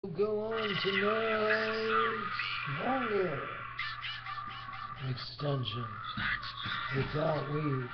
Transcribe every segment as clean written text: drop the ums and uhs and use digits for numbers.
Go on tonight. Longer. Extension. Without weed.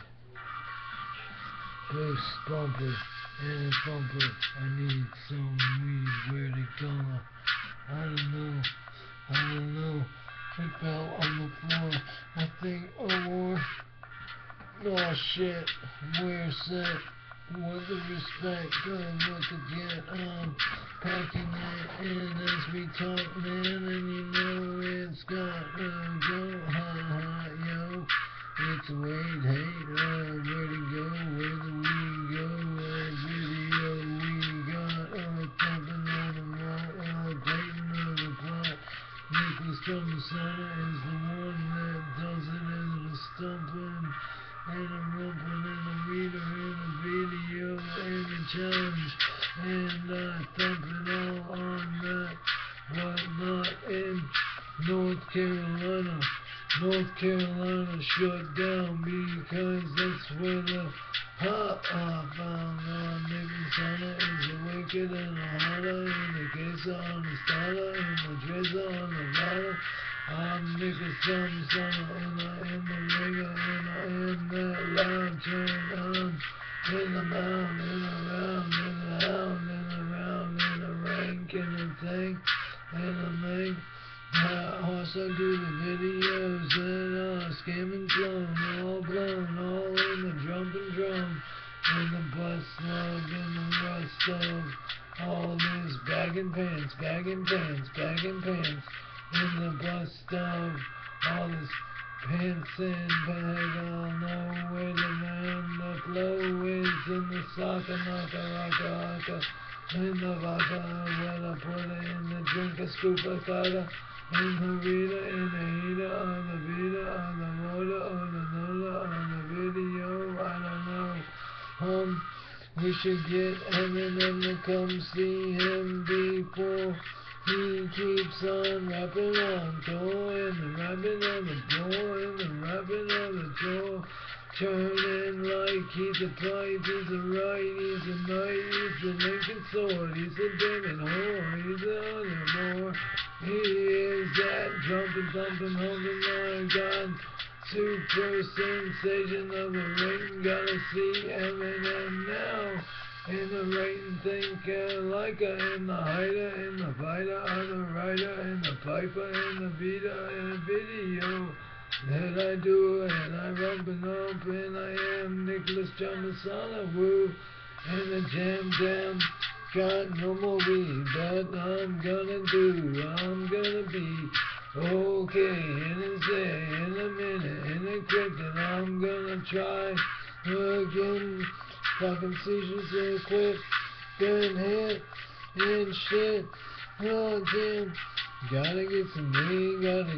Bass bumper. And bumper. I need some weed. Where they gonna? I don't know. It fell on the floor. I think war. Oh shit. We're set. What the respect, good look again, I'm packing it in as we talk, man, and you know it's got to go, ha, yo, it's Wade, hey, where to go, where do we go, video we got, thumping on the rock, grating on the plot, Nicholas from Messana is the one that does it as a stumping, and a rumpin' and a reader and a video and a challenge and thumping all on that whatnot in North Carolina. North Carolina shut down because that's where the found on Messana is a wicked and a holler and a queso on the starter and a drizzle on the bottle. I'm Nicholas from Messana and I am the ringer and I am that loud turn on in the mound and around and around and around and a rank and a tank and a make. Also do the videos that are scamming blown, all in the drum and the bus slug and the rust of all this bagging pants, in the bust of all this pants and bag. I'll know where the man the flow is in the soccer, rocka, in the vodka, when I put it in the drink, a scoop of vodka. In the reader, in the heater, on the beater, on the motor, on the nola, on the video, I don't know. We should get Eminem to come see him before he keeps on rapping on tour, and the rapping on the door, and the rapping on the door. Turning like he's a pipe, he's a right, he's a knight, he's a Lincoln sword, he's a demon whore, he's a undermore. He is that jumping, thumping, humping, my God, super sensation of the ring. Gotta see Eminem now. In the rating thinker, like in the hider, in the fighter, on the rider, in the piper, in the beater, in the video. That I do, and I rumpin' up, and I am Nicholas Messana, woo, and the jam down, got no more weed, but I'm gonna be okay, and it's there in a minute, in a cryptid, I'm gonna try again, fucking seizures and quit, good hit, and shit, oh damn. Gotta get some weed,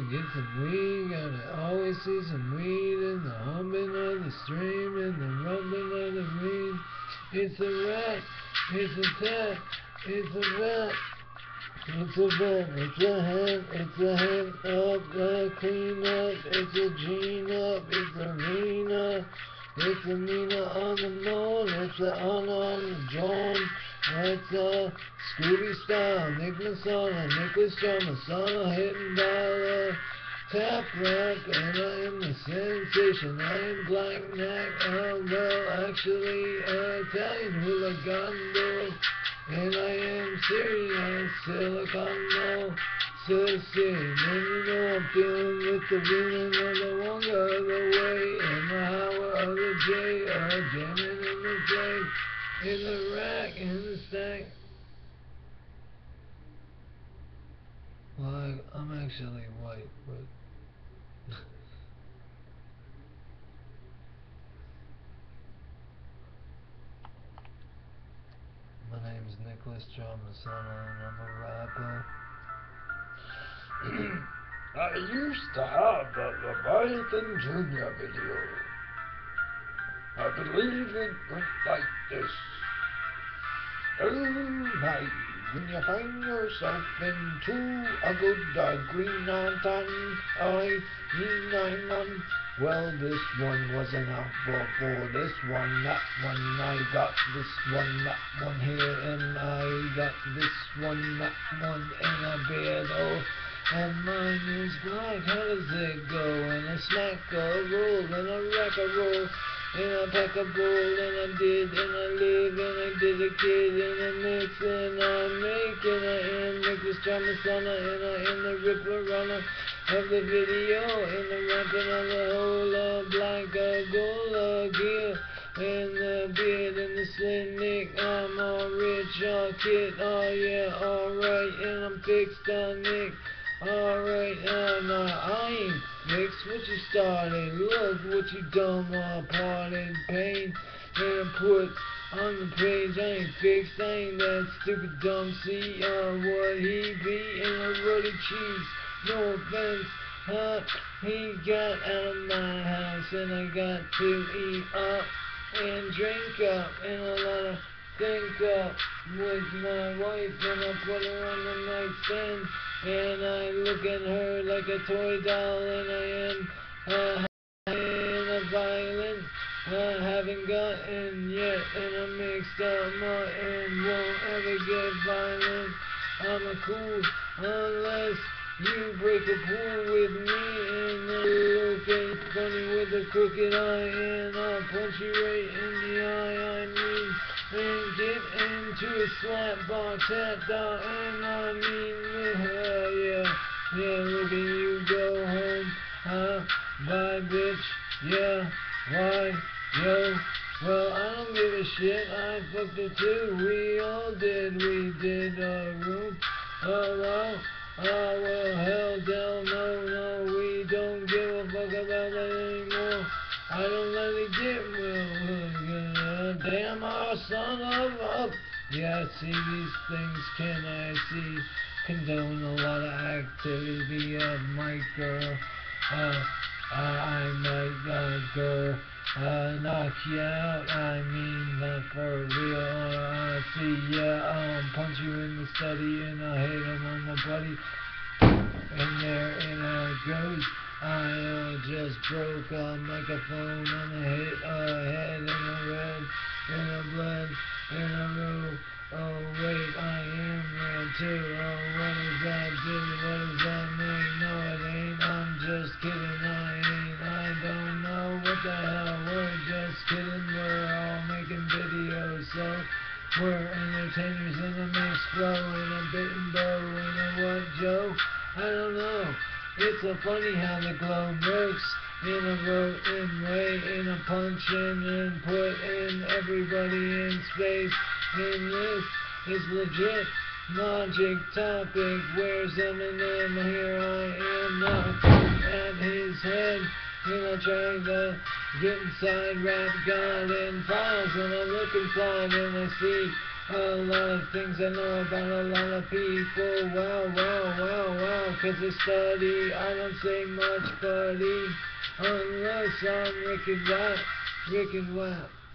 gotta always see some weed in the humming of the stream, in the rumbling of the reed. It's a rat, it's a tat, it's a rat, it's a vet, it's a hen up, the clean up, it's a gene up, it's a Rena, it's a Mina on the moon, it's a Anna on the John. It's a Scooby style, Nicholas Messana, hitting by the tap rack, and I am the sensation, I am Black Knack, well, actually, Italian hooligan, and I am serious, Silicon, Sicily, and you know I'm feeling with the feeling of the Wonga, the way, and the hour of the J, jamming in the place. In the rack, in the stack. Well, I'm actually white, but my name's Nicholas Messana, and I'm a rapper. I used to have the Leviathan Jr. video. I believe it went like this. Oh my, when you find yourself into a good green lantern, I mean 9-1, Well, this one wasn't out for this one, that one, I got this one, that one here, and I got this one, that one, and a beard, oh, and mine is black. How does it go? And I smack a roll, and I rack a roll, and I pack a bowl, and I did, and I live, and I did a kid, and I mix, and I make, and I am, make this drum Messana, and I am the ripper runner of the video, and the rapping on the whole black gola gear, and the beard and the slim nick. I'm all rich, all kid, oh yeah, alright, and I'm fixed on Nick. Alright, no, I ain't fixed what you started. Look what you done while parted pain, and put on the page. I ain't fixed, I ain't that stupid dumb. See what he be in a ruddy cheese. No offense, huh? He got out of my house, and I got to eat up and drink up, and a lot of think up with my wife, and I put her on the nightstand, and I look at her like a toy doll, and I am in a violent, haven't gotten yet, and I'm mixed up more and won't ever get violent. I'm a cool unless you break a pool with me, and then look at you funny with a crooked eye, and I'll punch you right in the eye. I mean, and get into a slap box at the, and I mean with her, yeah, look at you go home, huh, bye bitch, yeah, why, yo, well, I don't give a shit, I fucked her too, we all did, we did a room, well, well, hell, no, we don't give a fuck about that anymore. I don't let it get damn, son of a. Yeah, I see these things, can I see? Condone a lot of activity of my girl. I might go knock you out. I mean, not for real. I see, yeah, punch you in the study, and I hit him on the buddy. And there it goes. I just broke a microphone on a hit, head in a red, in a blood, in a row. Oh wait, I am red too. Oh, what does that do? What does that mean? No, it ain't. I'm just kidding. I ain't. I don't know what the hell. We're just kidding. We're all making videos, so we're entertainers in a mixed flow, in a bit and bow, in a what, Joe? I don't know. It's so funny how the globe works in a roten way, in a punching and putting everybody in space. And this is legit logic topic. Where's Eminem? Here I am knocking at his head. And I try to get inside rap god and files, and I look inside and I see a lot of things I know about a lot of people. Wow, cause I study, I don't say much, buddy, unless I'm Ricket.